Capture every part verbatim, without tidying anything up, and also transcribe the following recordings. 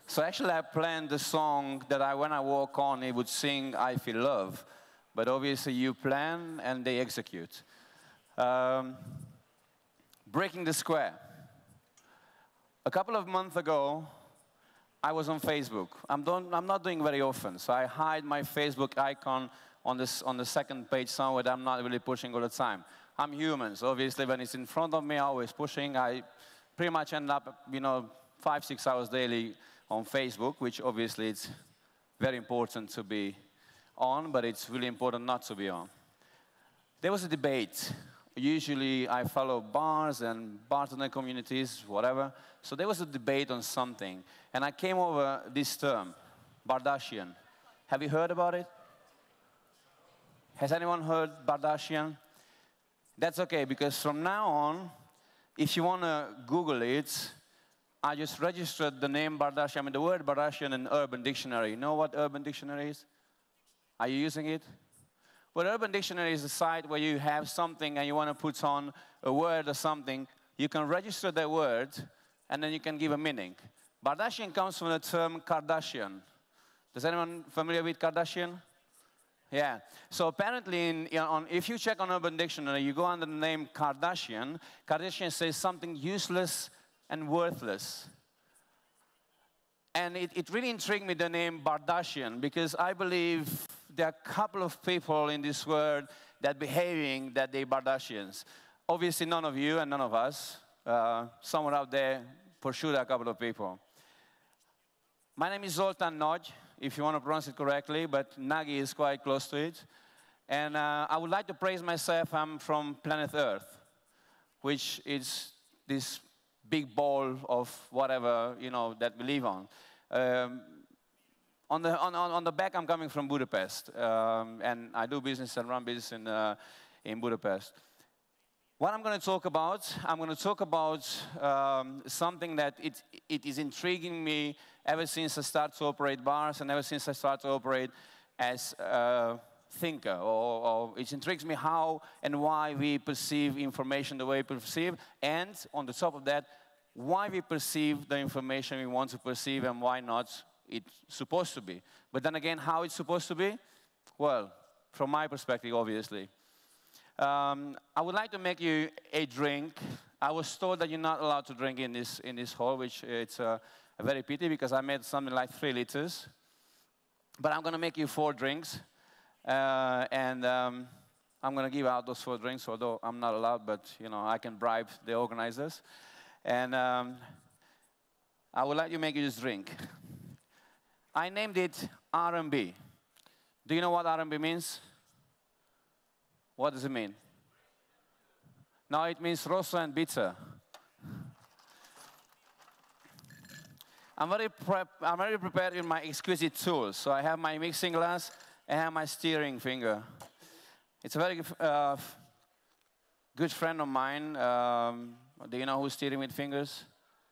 So actually I planned the song that I, when I walk on, it would sing I Feel Love. But obviously you plan and they execute. Um, breaking the square. A couple of months ago, I was on Facebook. I'm, don't, I'm not doing very often, so I hide my Facebook icon on, this, on the second page somewhere that I'm not really pushing all the time. I'm human, so obviously when it's in front of me, I'm always pushing. I pretty much end up, you know, five, six hours daily on Facebook, which obviously it's very important to be on, but it's really important not to be on. There was a debate. Usually I follow bars and bartender communities, whatever. So there was a debate on something. And I came over this term, Bardashian. Have you heard about it? Has anyone heard Bardashian? That's okay, because from now on, if you want to Google it, I just registered the name Bardashian, I mean the word Bardashian in Urban Dictionary. You know what Urban Dictionary is? Are you using it? Well, Urban Dictionary is a site where you have something and you want to put on a word or something. You can register that word, and then you can give a meaning. Bardashian comes from the term Kardashian. Is anyone familiar with Kardashian? Yeah. So apparently, in, you know, on, if you check on Urban Dictionary, you go under the name Kardashian. Kardashian says something useless and worthless. And it, it really intrigued me, the name Bardashian, because I believe there are a couple of people in this world that are behaving that they're Bardashians. Obviously, none of you and none of us. Uh, somewhere out there, for sure, there are a couple of people. My name is Zoltan Nagy, if you want to pronounce it correctly, but Nagy is quite close to it. And uh, I would like to praise myself. I'm from planet Earth, which is this big ball of whatever, you know, that we live on. Um, on, the, on, on the back, I'm coming from Budapest, um, and I do business and run business in, uh, in Budapest. What I'm going to talk about, I'm going to talk about um, something that it, it is intriguing me ever since I started to operate bars and ever since I started to operate as a thinker. Or, or it intrigues me how and why we perceive information the way we perceive, and on the top of that, why we perceive the information we want to perceive and why not it's supposed to be. But then again, how it's supposed to be? Well, from my perspective, obviously. Um, I would like to make you a drink. I was told that you're not allowed to drink in this, in this hall, which it's uh, a very pity because I made something like three liters. But I'm going to make you four drinks. Uh, and um, I'm going to give out those four drinks, although I'm not allowed, but you know, I can bribe the organizers. And um, I would like to make you this drink. I named it R and B. Do you know what R and B means? What does it mean? No, it means rosso and bitter. I'm very, prep, I'm very prepared with my exquisite tools. So I have my mixing glass, I have my steering finger. It's a very uh, good friend of mine. Um, do you know who's steering with fingers?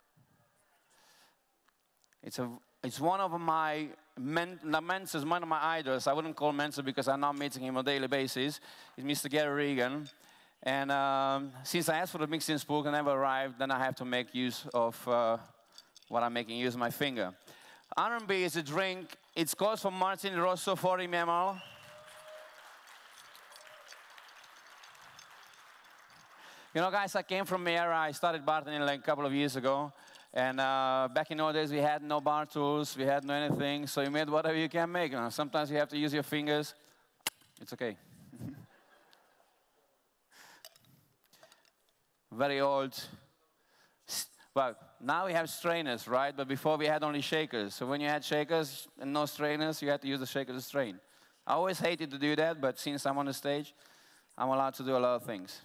It's, a, it's one of my men, the mentors, one of my idols. I wouldn't call mentor because I'm not meeting him on a daily basis. It's Mister Gary Regan. And um, since I asked for the mixing spoon and never arrived, then I have to make use of uh, what I'm making use of my finger. R and B is a drink. It's called for Martini Rosso forty milliliters. You know, guys, I came from Miera. I started bartending like a couple of years ago. And uh, back in those days, we had no bar tools. We had no anything. So you made whatever you can make. You know, sometimes you have to use your fingers. It's OK. Very old. Well, now we have strainers, right? But before we had only shakers. So when you had shakers and no strainers, you had to use the shaker to strain. I always hated to do that, but since I'm on the stage, I'm allowed to do a lot of things.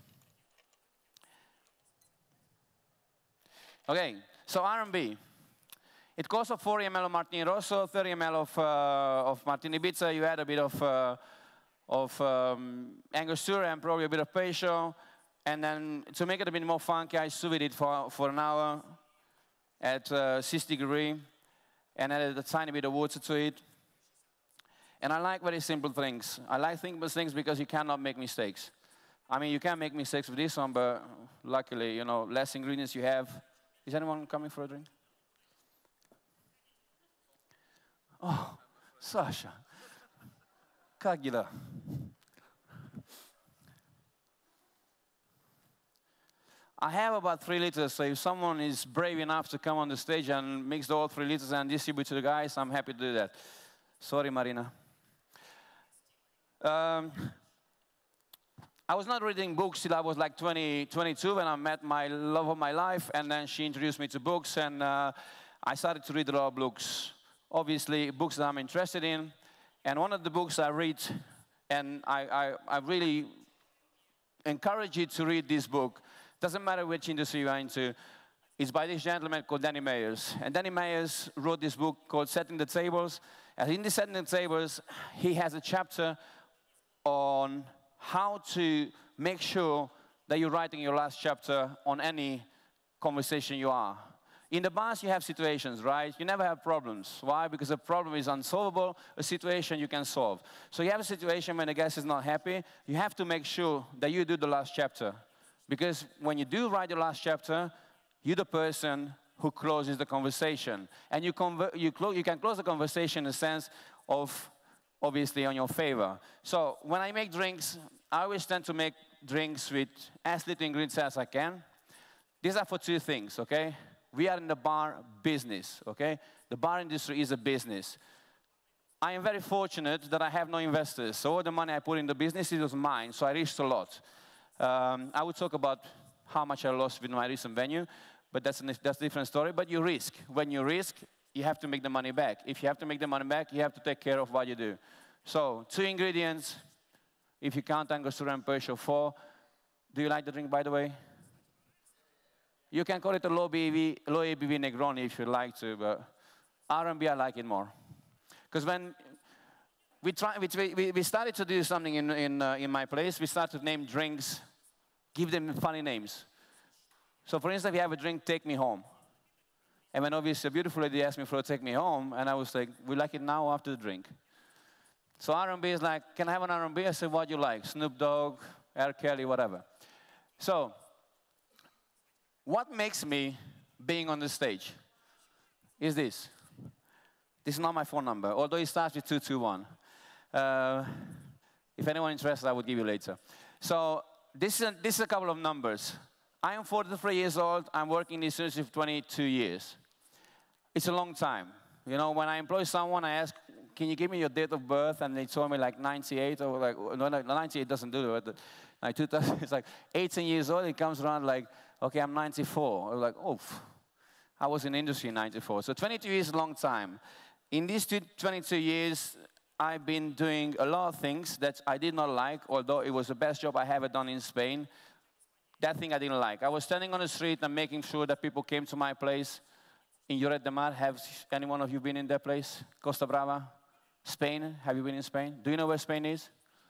OK, so R and B. It calls for forty milliliters of Martini Rosso, thirty milliliters of, uh, of Martini Bitter. You add a bit of, uh, of um, Angostura and probably a bit of Peychaud. And then to make it a bit more funky, I sous vide it for, for an hour at uh, sixty degrees and added a tiny bit of water to it. And I like very simple things. I like simple things because you cannot make mistakes. I mean, you can make mistakes with this one, but luckily, you know, less ingredients you have. Is anyone coming for a drink? Oh, Sasha. Kagila. I have about three liters, so if someone is brave enough to come on the stage and mix all three liters and distribute to the guys, I'm happy to do that. Sorry, Marina. Um, I was not reading books till I was like twenty, twenty-two when I met my love of my life, and then she introduced me to books, and uh, I started to read a lot of books. Obviously, books that I'm interested in, and one of the books I read, and I, I, I really encourage you to read this book. Doesn't matter which industry you are into. It's by this gentleman called Danny Mayers. And Danny Mayers wrote this book called Setting the Tables. And in this Setting the Tables, he has a chapter on how to make sure that you're writing your last chapter on any conversation you are. In the bars, you have situations, right? You never have problems. Why? Because a problem is unsolvable. A situation you can solve. So you have a situation when the guest is not happy. You have to make sure that you do the last chapter. Because when you do write the last chapter, you're the person who closes the conversation. And you, you, you can close the conversation in the sense of, obviously, on your favor. So when I make drinks, I always tend to make drinks with as little ingredients as I can. These are for two things, okay? We are in the bar business, okay? The bar industry is a business. I am very fortunate that I have no investors. So all the money I put in the business, it was mine, so I risked a lot. Um, I would talk about how much I lost with my recent venue, but that's a, that's a different story. But you risk. When you risk, you have to make the money back. If you have to make the money back, you have to take care of what you do. So, two ingredients. If you count Angostura and Persian, four. Do you like the drink, by the way? You can call it a low B V, low A B V Negroni if you like to, but R and B, I like it more. Because when We, try, we, we started to do something in, in, uh, in my place. We started to name drinks, give them funny names. So for instance, we have a drink, Take Me Home. And when obviously a beautiful lady asked me for a Take Me Home, and I was like, we like it now or after the drink? So R and B is like, can I have an R and B? I said, what do you like? Snoop Dogg, R. Kelly, whatever. So what makes me being on the stage is this. This is not my phone number, although it starts with two two one. Uh, if anyone interested, I would give you later. So this is, a, this is a couple of numbers. I am forty-three years old. I'm working in this industry for twenty-two years. It's a long time. You know, when I employ someone, I ask, can you give me your date of birth? And they told me like ninety-eight, or like, no, no ninety-eight doesn't do it. Like two thousand, it's like eighteen years old. It comes around like, okay, I'm ninety-four. I was like, oh, I was in the industry in ninety-four. So twenty-two years is a long time. In these two, twenty-two years, I've been doing a lot of things that I did not like, although it was the best job I ever done in Spain. That thing I didn't like. I was standing on the street and making sure that people came to my place in Lloret de Mar. Have any one of you been in that place? Costa Brava? Spain? Have you been in Spain? Do you know where Spain is?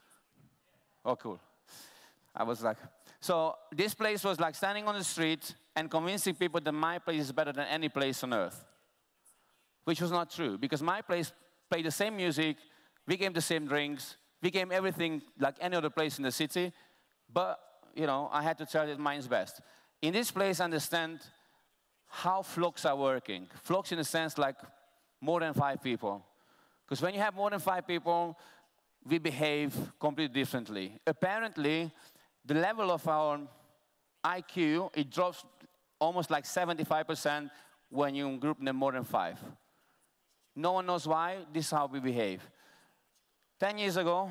Oh, cool. I was like, so this place was like standing on the street and convincing people that my place is better than any place on earth. Which was not true, because my place played the same music, we gave the same drinks, we gave everything like any other place in the city, but, you know, I had to tell that mine's best. In this place, I understand how flocks are working. Flocks in the sense like more than five people. Because when you have more than five people, we behave completely differently. Apparently, the level of our I Q, it drops almost like seventy-five percent when you group them more than five. No one knows why. This is how we behave. Ten years ago,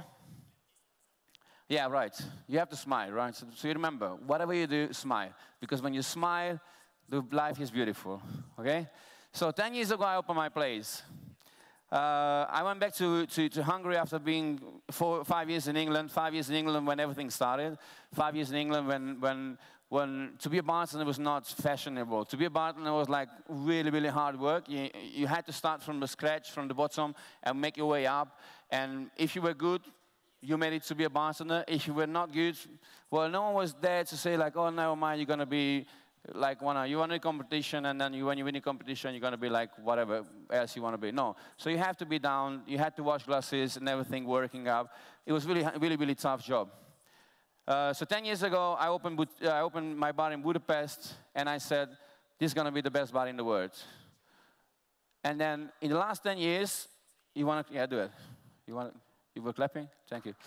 yeah, right. You have to smile, right? So, so you remember, whatever you do, smile. Because when you smile, the life is beautiful, okay? So ten years ago, I opened my place. Uh, I went back to, to, to Hungary after being four, five years in England, five years in England when everything started, five years in England when, when, when to be a bartender was not fashionable. To be a bartender was like really, really hard work. You, you had to start from the scratch, from the bottom, and make your way up. And if you were good, you made it to be a bartender. If you were not good, well, no one was there to say like, oh, never mind, you're going to be like, wanna, you want a competition, and then you, when you win a competition, you're going to be like whatever else you want to be. No. So you have to be down. You had to wash glasses and everything working up. It was really, really, really tough job. Uh, so ten years ago, I opened, uh, I opened my bar in Budapest, and I said, this is going to be the best bar in the world. And then in the last ten years, You want to? Yeah, do it. You want? You were clapping? Thank you.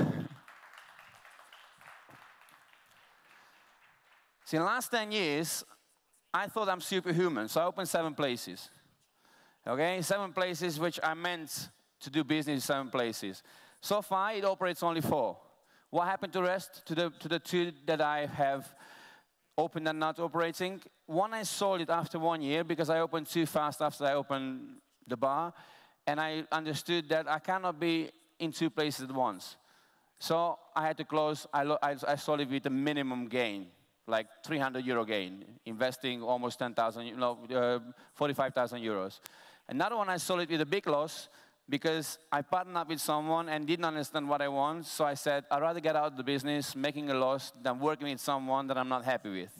See, in the last ten years, I thought I'm superhuman, so I opened seven places. Okay, seven places which I meant to do business in seven places. So far, it operates only four. What happened to the rest, to the, to the two that I have opened and not operating? One, I sold it after one year because I opened too fast after I opened the bar. And I understood that I cannot be in two places at once. So I had to close. I, I, I sold it with a minimum gain, like three hundred euro gain, investing almost ten thousand, you know, uh, forty-five thousand euros. Another one, I sold it with a big loss because I partnered up with someone and didn't understand what I want. So I said, I'd rather get out of the business making a loss than working with someone that I'm not happy with.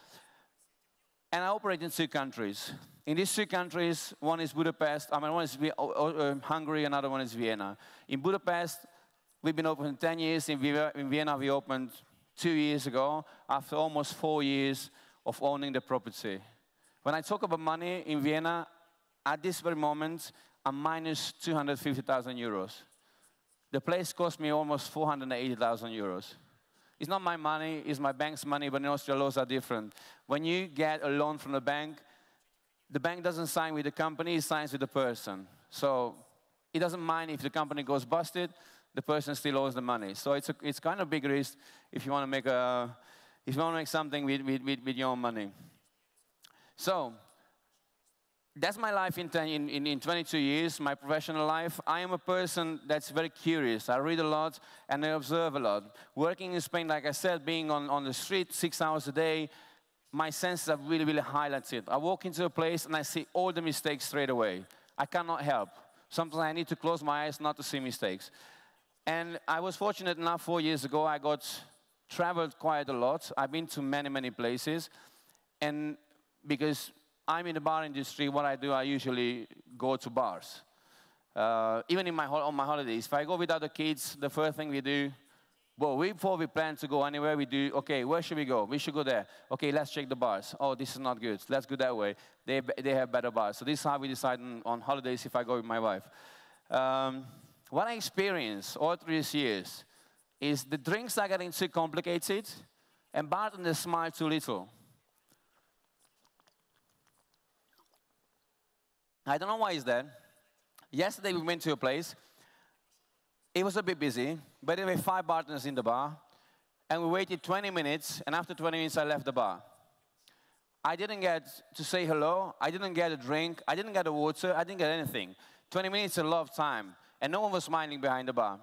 And I operate in two countries. In these two countries, one is Budapest, I mean, one is Hungary, another one is Vienna. In Budapest, we've been open ten years. In Vienna, we opened two years ago, after almost four years of owning the property. When I talk about money in Vienna, at this very moment, I'm minus two hundred fifty thousand euros. The place cost me almost four hundred eighty thousand euros. It's not my money, it's my bank's money, but in Austria, laws are different. When you get a loan from the bank, the bank doesn't sign with the company, it signs with the person. So it doesn't mind if the company goes busted, the person still owes the money. So it's, a, it's kind of big risk if you want to make, a, if you want to make something with, with, with, with your own money. So that's my life in, ten, in, in, in twenty-two years, my professional life. I am a person that's very curious. I read a lot and I observe a lot. Working in Spain, like I said, being on, on the street six hours a day, my senses are really, really highlighted. I walk into a place and I see all the mistakes straight away. I cannot help. Sometimes I need to close my eyes not to see mistakes. And I was fortunate enough, four years ago, I got traveled quite a lot. I've been to many, many places. And because I'm in the bar industry, what I do, I usually go to bars. Uh, even in my, on my holidays, if I go with other kids, the first thing we do, well, we, before we plan to go anywhere, we do, okay, where should we go? We should go there. Okay, let's check the bars. Oh, this is not good. Let's go that way. They, they have better bars. So this is how we decide on, on holidays if I go with my wife. Um, what I experienced all through these years is the drinks are getting too complicated and bartenders smile too little. I don't know why is that. Yesterday we went to a place. It was a bit busy, but there were five bartenders in the bar, and we waited twenty minutes, and after twenty minutes I left the bar. I didn't get to say hello, I didn't get a drink, I didn't get a water, I didn't get anything. twenty minutes is a lot of time, and no one was smiling behind the bar.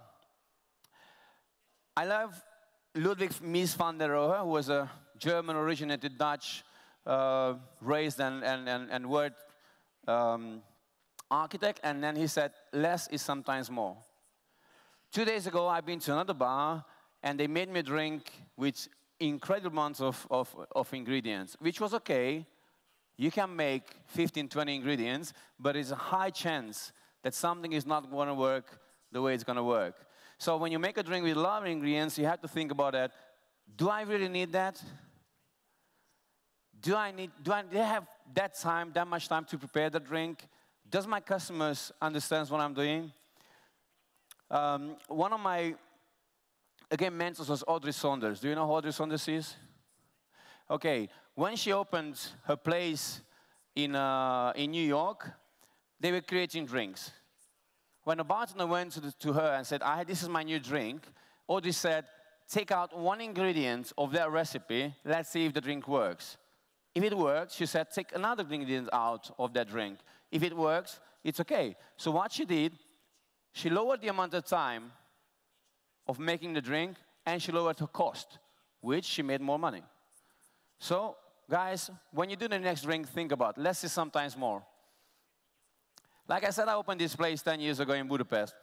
I love Ludwig Mies van der Rohe, who was a German-originated Dutch, uh, raised and, and, and, and word Um, architect, and then he said, less is sometimes more. Two days ago, I've been to another bar, and they made me a drink with incredible amounts of, of, of ingredients, which was okay. You can make fifteen, twenty ingredients, but it's a high chance that something is not going to work the way it's going to work. So when you make a drink with a lot of ingredients, you have to think about that. Do I really need that? Do I need, do I, do I have that time, that much time to prepare the drink? Does my customers understand what I'm doing? Um, one of my, again, mentors was Audrey Saunders. Do you know who Audrey Saunders is? Okay, when she opened her place in, uh, in New York, they were creating drinks. When the bartender went to, the, to her and said, I, this is my new drink, Audrey said, take out one ingredient of that recipe, let's see if the drink works. If it works, she said, take another ingredient out of that drink. If it works, it's okay. So what she did, she lowered the amount of time of making the drink, and she lowered her cost, which she made more money. So, guys, when you do the next drink, think about less is sometimes more. Like I said, I opened this place ten years ago in Budapest.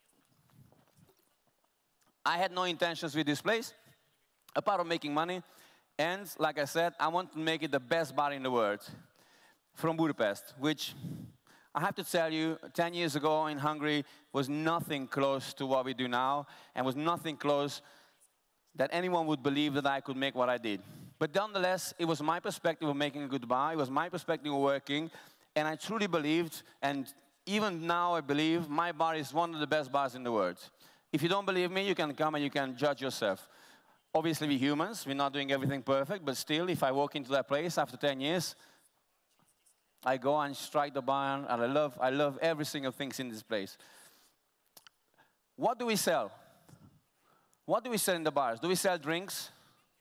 I had no intentions with this place, apart from making money. And, like I said, I want to make it the best bar in the world from Budapest, which I have to tell you, ten years ago in Hungary was nothing close to what we do now, and was nothing close that anyone would believe that I could make what I did. But nonetheless, it was my perspective of making a good bar, it was my perspective of working, and I truly believed, and even now, I believe, my bar is one of the best bars in the world. If you don't believe me, you can come and you can judge yourself. Obviously, we're humans. We're not doing everything perfect. But still, if I walk into that place after ten years, I go and strike the bar, and I love, I love every single thing in this place. What do we sell? What do we sell in the bars? Do we sell drinks?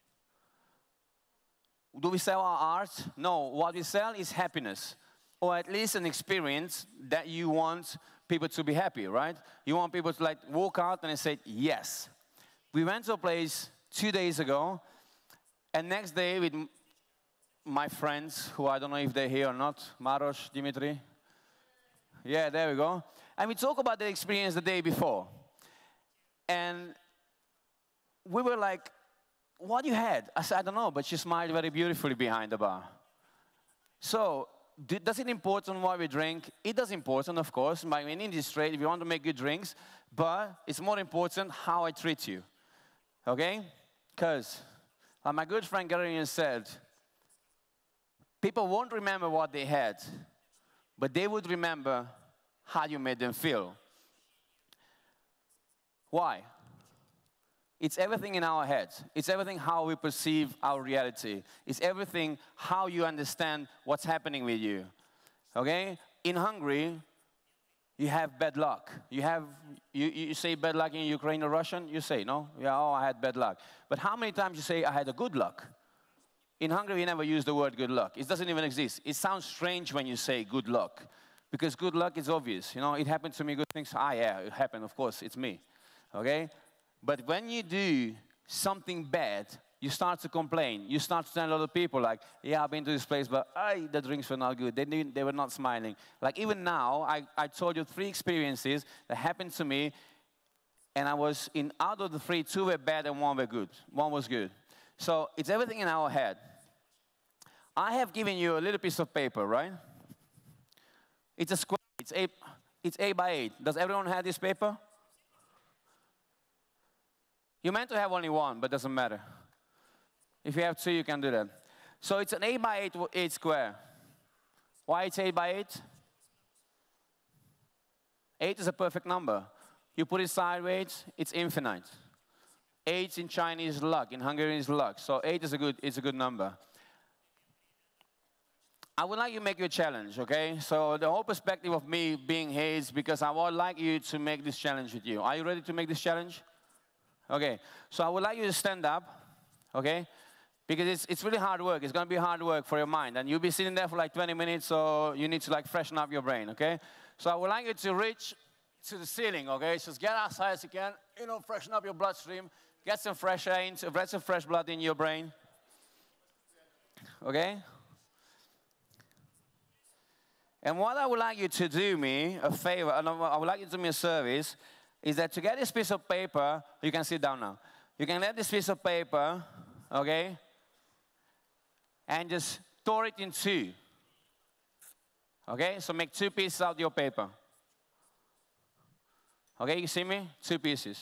Do we sell our art? No. What we sell is happiness, or at least an experience that you want people to be happy, right? You want people to like walk out and say, yes. We went to a place two days ago, and next day with my friends, who I don't know if they're here or not, Maros, Dimitri. Yeah, there we go. And we talk about the experience the day before. And we were like, what you had? I said, I don't know, but she smiled very beautifully behind the bar. So, does it important what we drink? It does important, of course. I mean, in this trade, if you want to make good drinks, but it's more important how I treat you. Okay? Because, like my good friend Gary said, people won't remember what they had, but they would remember how you made them feel. Why? It's everything in our heads. It's everything how we perceive our reality. It's everything how you understand what's happening with you. Okay? In Hungary, you have bad luck. You have, you, you say bad luck in Ukraine or Russian? You say, no? Yeah, oh, I had bad luck. But how many times you say, I had a good luck? In Hungary, we never use the word good luck. It doesn't even exist. It sounds strange when you say good luck, because good luck is obvious. You know, it happened to me, good things. Ah, yeah, it happened, of course, it's me. Okay? But when you do something bad, you start to complain. You start to tell other people, like, yeah, I've been to this place, but ay, the drinks were not good. They, didn't, they were not smiling. Like, even now, I, I told you three experiences that happened to me, and I was in, out of the three, two were bad and one were good. One was good. So it's everything in our head. I have given you a little piece of paper, right? It's a square. It's eight, it's eight by eight. Does everyone have this paper? You meant to have only one, but doesn't matter. If you have two, you can do that. So it's an eight by eight, eight square. Why it's eight by eight? Eight is a perfect number. You put it sideways, it's infinite. Eight in Chinese is luck, in Hungarian is luck. So eight is a good, it's a good number. I would like you to make you a challenge, okay? So the whole perspective of me being here is because I would like you to make this challenge with you. Are you ready to make this challenge? Okay. So I would like you to stand up, okay? Because it's, it's really hard work. It's going to be hard work for your mind. And you'll be sitting there for like twenty minutes, so you need to like freshen up your brain, okay? So I would like you to reach to the ceiling, okay? Just get as high as you can, you know, freshen up your bloodstream, get some fresh air, into, get some fresh blood in your brain, okay? And what I would like you to do me a favor, and I would like you to do me a service, is that to get this piece of paper, you can sit down now. You can get this piece of paper, okay, and just tore it in two. Okay, so make two pieces out of your paper. Okay, you see me? Two pieces.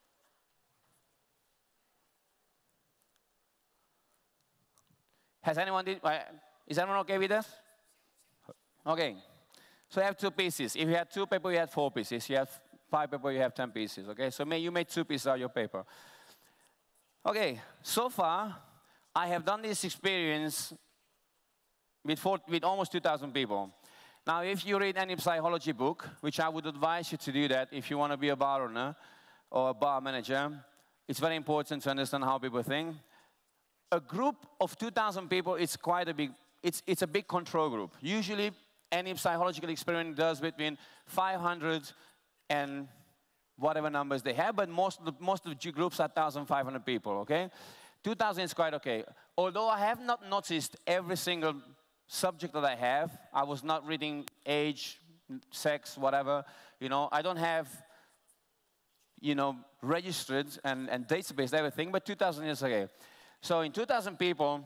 Has anyone did, is anyone okay with that? Okay, so you have two pieces. If you had two paper, you had four pieces. You have five paper, you have ten pieces, okay? So may, you made two pieces out of your paper. Okay, so far, I have done this experience with, four, with almost two thousand people. Now, if you read any psychology book, which I would advise you to do that if you want to be a bar owner or a bar manager, it's very important to understand how people think. A group of two thousand people is quite a big, it's, it's a big control group. Usually, any psychological experiment does between five hundred and whatever numbers they have, but most of the, most of the groups are one thousand five hundred people, okay? two thousand is quite okay. Although I have not noticed every single subject that I have, I was not reading age, sex, whatever, you know, I don't have, you know, registered and, and database, everything, but two thousand is okay. So in two thousand people,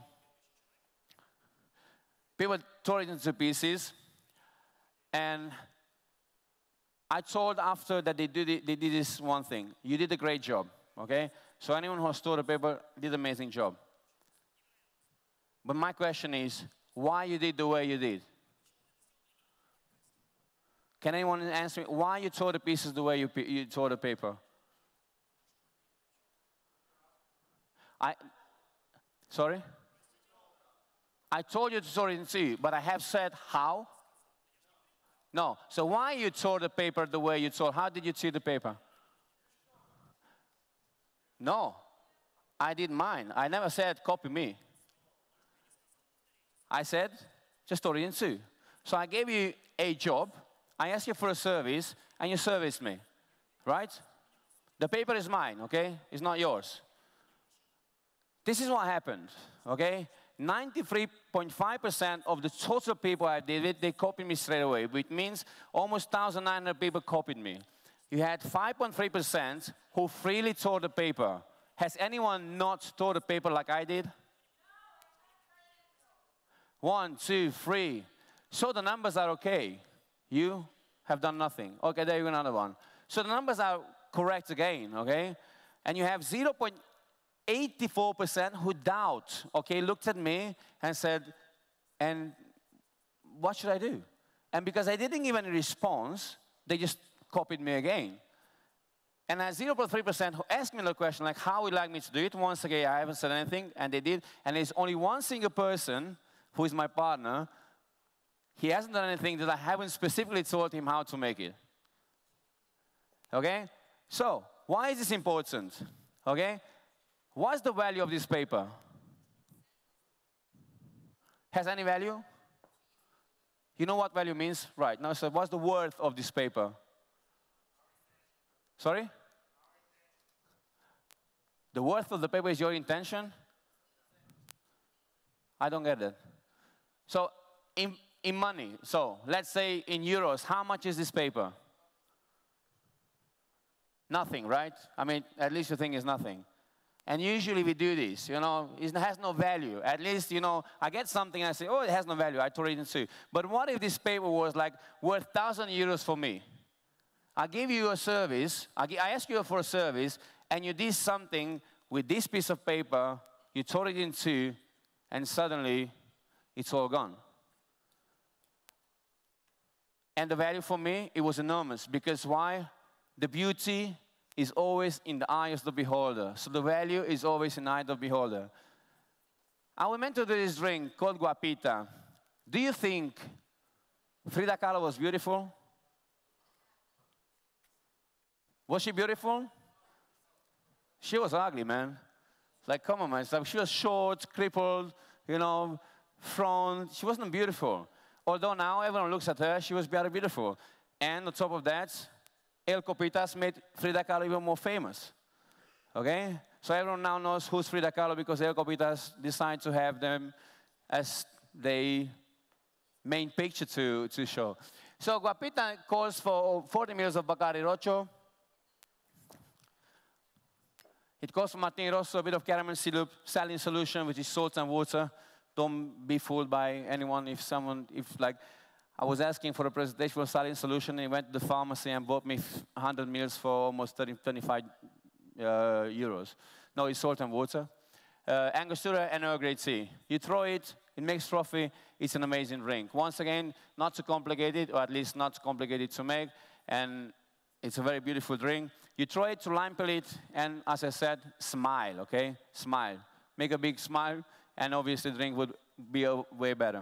people tore it into pieces, and I told after that they did, it, they did this one thing. You did a great job, okay? So anyone who stored the paper did an amazing job. But my question is, why you did the way you did? Can anyone answer me why you tore the pieces the way you, you tore the paper? I, sorry? I told you to tore it in two, but I have said how? No. So why you tore the paper the way you tore? How did you tear the paper? No. I did mine. I never said copy me. I said just tore it in two. So I gave you a job. I asked you for a service, and you serviced me, right? The paper is mine, okay? It's not yours. This is what happened, okay? ninety-three point five percent of the total people I did it, they copied me straight away, which means almost one thousand nine hundred people copied me. You had five point three percent who freely tore the paper. Has anyone not tore the paper like I did? One, two, three. So the numbers are okay. You have done nothing. Okay, there you go, another one. So the numbers are correct again, okay? And you have zero point eight four percent who doubt, okay, looked at me and said, and what should I do? And because I didn't give any response, they just copied me again. And at zero point three percent who asked me the question, like, how would you like me to do it? Once again, I haven't said anything, and they did. And there's only one single person who is my partner. He hasn't done anything that I haven't specifically told him how to make it. Okay? So, why is this important? Okay? What's the value of this paper? Has any value? You know what value means? Right. Now, so what's the worth of this paper? Sorry? The worth of the paper is your intention? I don't get it. So, in, in money, so let's say in euros, how much is this paper? Nothing, right? I mean, at least you think it's nothing. And usually we do this, you know, it has no value. At least, you know, I get something and I say, oh, it has no value, I tore it in two. But what if this paper was like worth one thousand euros for me? I give you a service, I, I ask you for a service, and you did something with this piece of paper, you tore it in two, and suddenly it's all gone. And the value for me, it was enormous, because why? The beauty is always in the eye of the beholder. So the value is always in the eye of the beholder. I was meant to do this drink called Guapita. Do you think Frida Kahlo was beautiful? Was she beautiful? She was ugly, man. Like, come on, man. She was short, crippled, you know, front. She wasn't beautiful. Although now everyone looks at her, she was very beautiful. And on top of that, El Copitas made Frida Kahlo even more famous. Okay? So everyone now knows who's Frida Kahlo because El Copitas decided to have them as the main picture to, to show. So Guapita calls for forty milliliters of Bacardi Rocho. It calls for Martini Rosso, a bit of caramel syrup, saline solution, which is salt and water. Don't be fooled by anyone if someone, if like, I was asking for a presentation for a saline solution, and he went to the pharmacy and bought me one hundred milliliters for almost thirty, twenty-five uh, euros. No, it's salt and water. Uh, Angostura and Earl Grey tea. You throw it, it makes frothy, it's an amazing drink. Once again, not too complicated, or at least not too complicated to make, and it's a very beautiful drink. You throw it to lime pellet, and as I said, smile, okay? Smile. Make a big smile, and obviously the drink would be a, way better.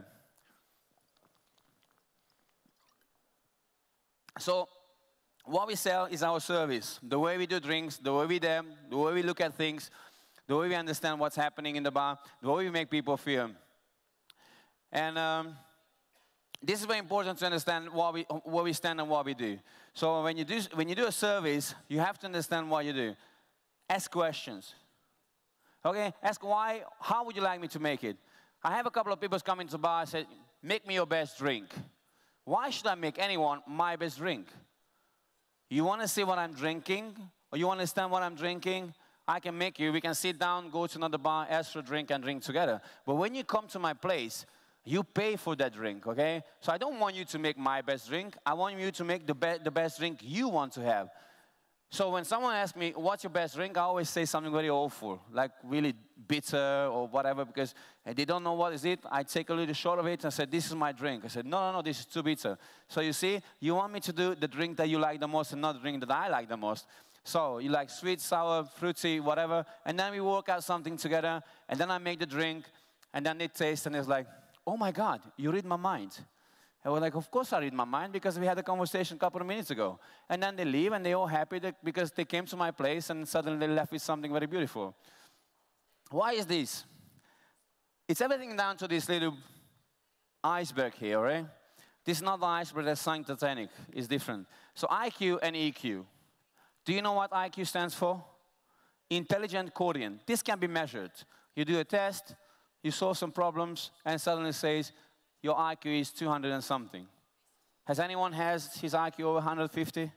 So what we sell is our service. The way we do drinks, the way we do, the way we look at things, the way we understand what's happening in the bar, the way we make people feel. And um, this is very important to understand what we, where we stand and what we do. So when you do, when you do a service, you have to understand what you do. Ask questions. Okay? Ask why, how would you like me to make it? I have a couple of people come into the bar and say, make me your best drink. Why should I make anyone my best drink? You want to see what I'm drinking? Or you want to understand what I'm drinking? I can make you. We can sit down, go to another bar, ask for a drink, and drink together. But when you come to my place, you pay for that drink, okay? So I don't want you to make my best drink. I want you to make the, be the best drink you want to have. So when someone asks me, what's your best drink? I always say something very awful, like really bitter or whatever, because they don't know what is it. I take a little shot of it and say, this is my drink. I said, no, no, no, this is too bitter. So you see, you want me to do the drink that you like the most and not the drink that I like the most. So you like sweet, sour, fruity, whatever, and then we work out something together, and then I make the drink, and then they taste, and it's like, oh my God, you read my mind. I was like, of course I read my mind, because we had a conversation a couple of minutes ago. And then they leave, and they're all happy that, because they came to my place, and suddenly they left with something very beautiful. Why is this? It's everything down to this little iceberg here, right? This is not the iceberg that's sunk Titanic. It's different. So I Q and E Q. Do you know what I Q stands for? Intelligent quotient. This can be measured. You do a test, you solve some problems, and suddenly it says, your I Q is two hundred and something. Has anyone has his I Q over one hundred fifty?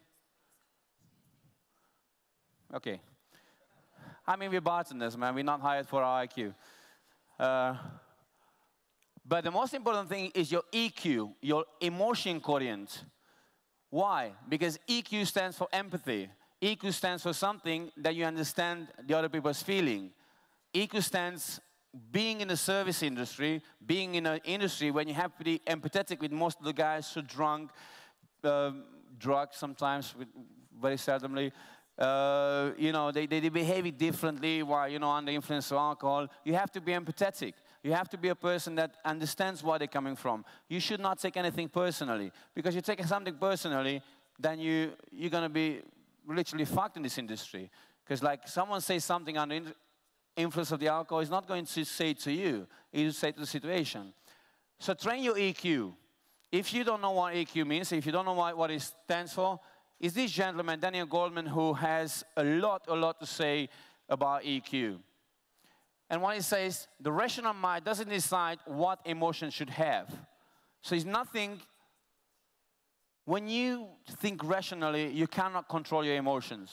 Okay. I mean, we're bartenders, man. We're not hired for our I Q. Uh, but the most important thing is your E Q, your emotion quotient. Why? Because E Q stands for empathy. E Q stands for something that you understand the other people's feeling. E Q stands being in the service industry, being in an industry when you have to be empathetic with most of the guys who drunk, uh, drugs sometimes, with, very seldomly. Uh, you know, they, they, they behave differently while, you know, under influence of alcohol. You have to be empathetic. You have to be a person that understands where they're coming from. You should not take anything personally. Because you take something personally, then you, you're going to be literally fucked in this industry. Because like someone says something under influence of the alcohol, is not going to say to you, it will say to the situation. So train your E Q. If you don't know what E Q means, if you don't know what, what it stands for, is this gentleman, Daniel Goldman, who has a lot, a lot to say about E Q. And what he says, the rational mind doesn't decide what emotion should have. So it's nothing, when you think rationally, you cannot control your emotions.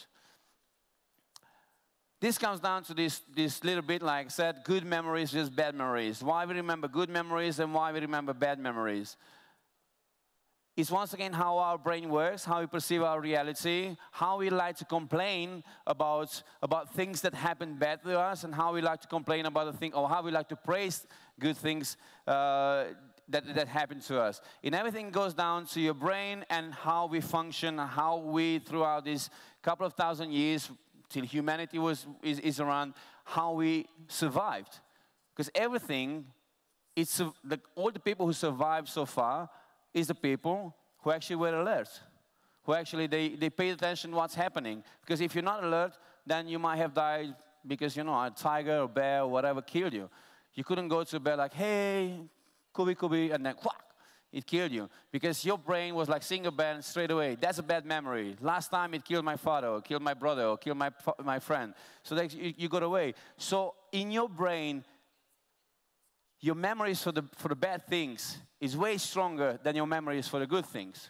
This comes down to this, this little bit, like I said, good memories versus bad memories. Why we remember good memories and why we remember bad memories. It's once again how our brain works, how we perceive our reality, how we like to complain about, about things that happen bad to us, and how we like to complain about the thing, or how we like to praise good things uh, that, that happen to us. And everything goes down to your brain and how we function, how we, throughout these couple of thousand years, till humanity was, is, is around, how we survived. Because everything, it's, the, all the people who survived so far is the people who actually were alert. Who actually, they, they paid attention to what's happening. Because if you're not alert, then you might have died because, you know, a tiger or bear or whatever killed you. You couldn't go to a bear like, hey, kubi kubi, and then whack. It killed you, because your brain was like seeing a bear and straight away. That's a bad memory. Last time it killed my father, or killed my brother, or killed my, my friend. So that you, you got away. So in your brain, your memories for the, for the bad things is way stronger than your memories for the good things.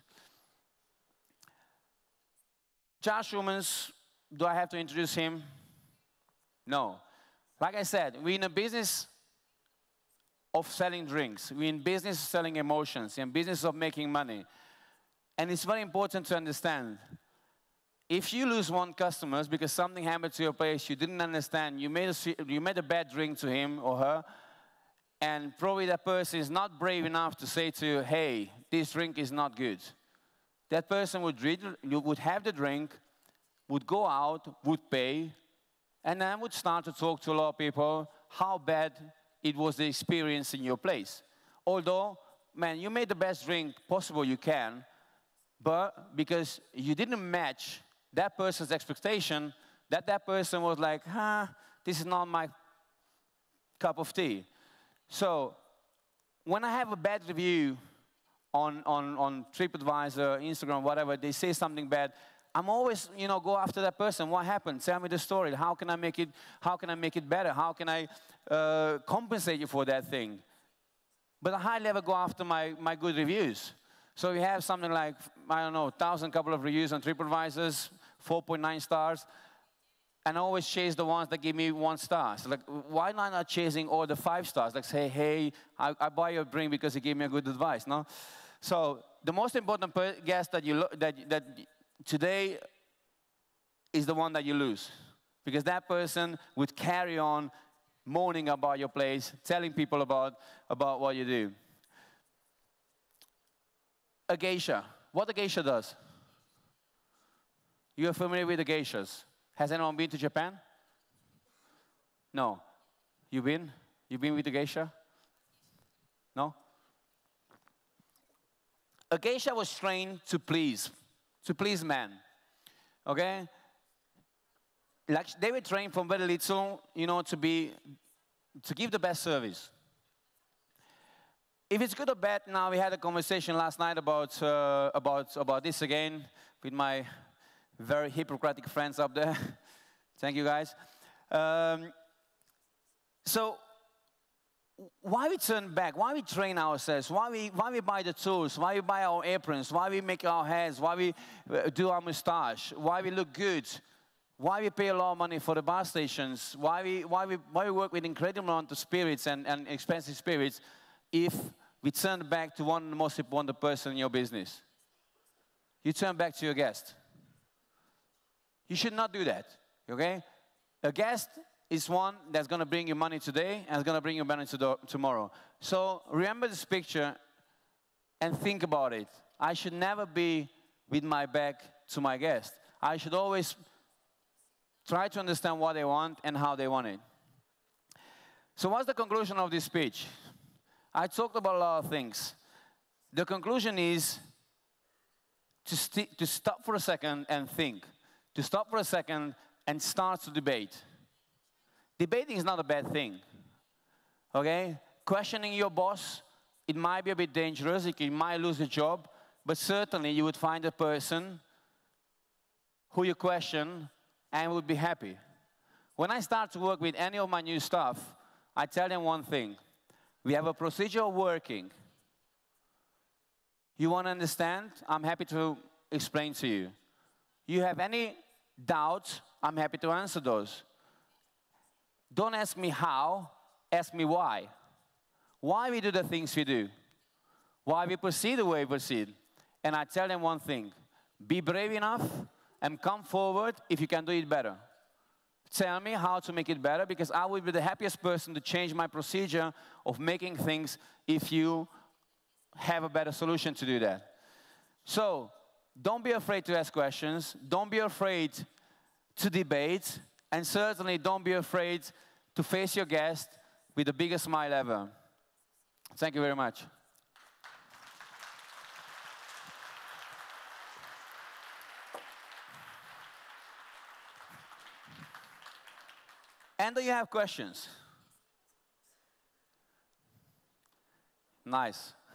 Charles Schumann's, do I have to introduce him? No. Like I said, we're in a business of selling drinks. We're in business of selling emotions, in business of making money. And it's very important to understand, if you lose one customer because something happened to your place, you didn't understand, you made, a, you made a bad drink to him or her, and probably that person is not brave enough to say to you, hey, this drink is not good. That person would, read, would have the drink, would go out, would pay, and then would start to talk to a lot of people how bad it was the experience in your place. Although, man, you made the best drink possible you can, but because you didn't match that person's expectation, that that person was like, huh, this is not my cup of tea. So, when I have a bad review on, on, on TripAdvisor, Instagram, whatever, they say something bad, I'm always, you know, go after that person. What happened? Tell me the story. How can I make it, how can I make it better? How can I uh, compensate you for that thing? But I hardly ever go after my, my good reviews. So we have something like, I don't know, thousand couple of reviews on TripAdvisor, four point nine stars. And I always chase the ones that give me one star. So like, why am I not chasing all the five stars? Like say, hey, I, I buy your drink because you gave me a good advice, no? So the most important guest that you, that, that today, is the one that you lose. Because that person would carry on moaning about your place, telling people about, about what you do. A geisha. What a geisha does? You are familiar with the geishas. Has anyone been to Japan? No. You been? You been with the geisha? No? A geisha was trained to please, to please men. Okay? Like they were trained from very little, you know, to be, to give the best service. If it's good or bad, now we had a conversation last night about, uh, about, about this again with my very Hippocratic friends up there. Thank you, guys. Um, so, why we turn back? Why we train ourselves? Why we, why we buy the tools? Why we buy our aprons? Why we make our hairs? Why we uh, do our mustache? Why we look good? Why we pay a lot of money for the bar stations? Why we, why we, why we work with incredible amount of spirits and, and expensive spirits if we turn back to one of the most important person in your business? You turn back to your guest. You should not do that, okay? A guest is one that's going to bring you money today and is going to bring you money to tomorrow. So remember this picture and think about it. I should never be with my back to my guest. I should always try to understand what they want and how they want it. So what's the conclusion of this speech? I talked about a lot of things. The conclusion is to, st to stop for a second and think. To stop for a second and start to debate. Debating is not a bad thing, okay? Questioning your boss, it might be a bit dangerous, you might lose a job, but certainly you would find a person who you question and would be happy. When I start to work with any of my new staff, I tell them one thing. We have a procedure of working. You want to understand? I'm happy to explain to you. You have any doubts? I'm happy to answer those. Don't ask me how, ask me why. Why we do the things we do. Why we proceed the way we proceed. And I tell them one thing. Be brave enough and come forward if you can do it better. Tell me how to make it better, because I will be the happiest person to change my procedure of making things if you have a better solution to do that. So, don't be afraid to ask questions. Don't be afraid to debate. And certainly don't be afraid to face your guest with the biggest smile ever. Thank you very much. And do you have questions? Nice.